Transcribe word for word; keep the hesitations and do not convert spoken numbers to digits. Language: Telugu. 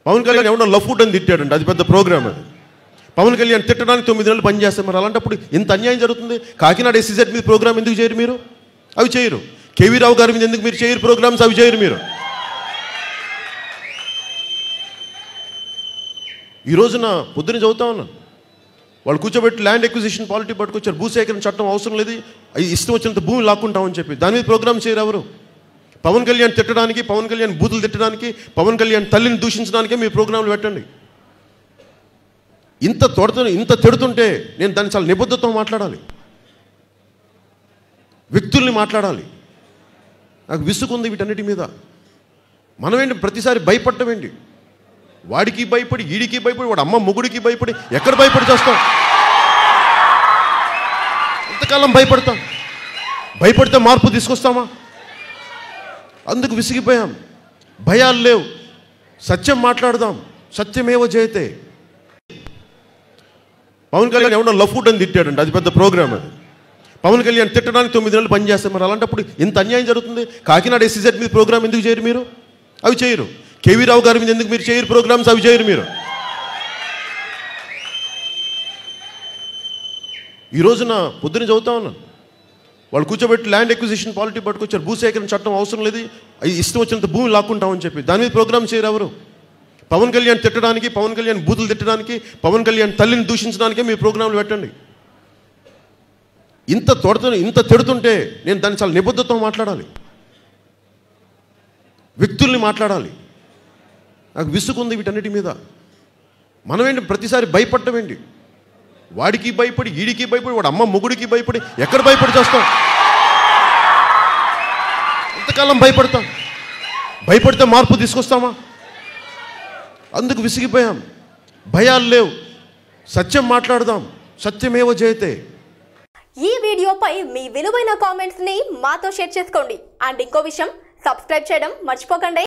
పవన్ కళ్యాణ్ ఎవడో లవ్ ఫుడ్ అని తిట్టాడండి, అది పెద్ద ప్రోగ్రామ్. అది పవన్ కళ్యాణ్ తిట్టడానికి తొమ్మిది నెలలు పనిచేస్తారు. మరి అలాంటప్పుడు ఇంత అన్యాయం జరుగుతుంది. కాకినాడ ఎస్సీజెడ్ మీద ప్రోగ్రామ్ ఎందుకు చేయరు మీరు? అవి చేయరు. కేవీ రావు గారి మీద ఎందుకు మీరు చేయరు ప్రోగ్రామ్స్? అవి చేయరు మీరు. ఈ రోజున పొద్దున చదువుతా ఉన్నాను, వాళ్ళు కూర్చోబెట్టి ల్యాండ్ ఎక్విజిషన్ పాలిటీ పట్టుకొచ్చారు. భూసేకరణ చట్టం అవసరం లేదు, ఇష్టం వచ్చినంత భూమి లాక్కుంటామని చెప్పి దాని మీద ప్రోగ్రామ్ చేయరు ఎవరు. పవన్ కళ్యాణ్ తిట్టడానికి, పవన్ కళ్యాణ్ బూతులు తిట్టడానికి, పవన్ కళ్యాణ్ తల్లిని దూషించడానికే మీ ప్రోగ్రాంలు పెట్టండి. ఇంత తొడత ఇంత తిడుతుంటే నేను దాన్ని చాలా నిబద్ధతతో మాట్లాడాలి, వ్యక్తుల్ని మాట్లాడాలి. నాకు విసుగుంది వీటన్నిటి మీద. మనమేంటి ప్రతిసారి భయపడటం ఏంటి? వాడికి భయపడి, ఈడికి భయపడి, వాడు అమ్మ మొగుడికి భయపడి ఎక్కడ భయపడి చేస్తాం? ఎంతకాలం భయపడతాం? భయపడితే మార్పు తీసుకొస్తామా? అందుకు విసిగిపోయాం. భయాలు లేవు, సత్యం మాట్లాడదాం. సత్యమేవ జయతే. పవన్ కళ్యాణ్ ఎవడో లవ్ ఫుడ్ అని తిట్టాడండి, అది పెద్ద ప్రోగ్రామ్. అది పవన్ కళ్యాణ్ తిట్టడానికి తొమ్మిది నెలలు పనిచేస్తారు. మరి అలాంటప్పుడు ఇంత అన్యాయం జరుగుతుంది. కాకినాడ ఎస్సీజెడ్ మీద ప్రోగ్రామ్ ఎందుకు చేయరు మీరు? అవి చేయరు. కేవీ రావు గారి మీద ఎందుకు మీరు చేయరు ప్రోగ్రామ్స్? అవి చేయరు మీరు. ఈ రోజున పొద్దున చదువుతా ఉన్నాను, వాళ్ళు కూర్చోబెట్టి ల్యాండ్ ఎక్విజిషన్ పాలిటీ పట్టుకొచ్చారు. భూసేకరణ చట్టం అవసరం లేదు, ఇష్టం వచ్చినంత భూమి లాక్కుంటామని చెప్పి దాని మీద ప్రోగ్రామ్ చేయరు ఎవరు. పవన్ కళ్యాణ్ తిట్టడానికి, పవన్ కళ్యాణ్ బూతులు తిట్టడానికి, పవన్ కళ్యాణ్ తల్లిని దూషించడానికే మీ ప్రోగ్రాంలు పెట్టండి. ఇంత తొడత ఇంత తిడుతుంటే నేను దాన్ని చాలా నిబద్ధతతో మాట్లాడాలి, వ్యక్తుల్ని మాట్లాడాలి. నాకు విసుగుంది వీటన్నిటి మీద. మనమేంటి ప్రతిసారి భయపడటం ఏంటి? వాడికి భయపడి, ఈడికి భయపడి, వాడు అమ్మ మొగుడికి భయపడి ఎక్కడ భయపడి చేస్తాం? ఎంతకాలం భయపడతాం? భయపడితే మార్పు తీసుకొస్తామా? అందుకు విసిగిపోయాం. భయాలు లేవు, సత్యం మాట్లాడదాం. సత్యమేవ జయతే. ఈ వీడియోపై మీ విలువైన కామెంట్స్ ని మాతో షేర్ చేసుకోండి. అండ్ ఇంకో విషయం, సబ్స్క్రైబ్ చేయడం మర్చిపోకండి.